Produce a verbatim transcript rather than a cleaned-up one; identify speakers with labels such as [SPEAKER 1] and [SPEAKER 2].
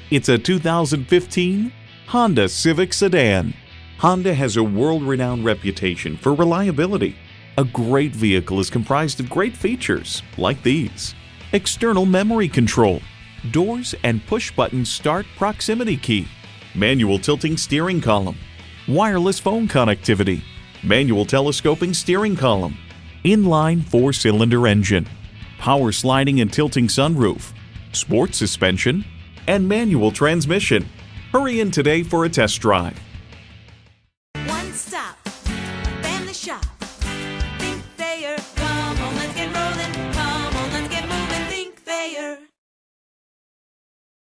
[SPEAKER 1] It's a two thousand fifteen Honda Civic sedan. Honda has a world-renowned reputation for reliability. A great vehicle is comprised of great features like these: external memory control, doors and push-button start proximity key, manual tilting steering column, wireless phone connectivity, manual telescoping steering column, inline four-cylinder engine, power sliding and tilting sunroof, sport suspension, and manual transmission. Hurry in today for a test drive.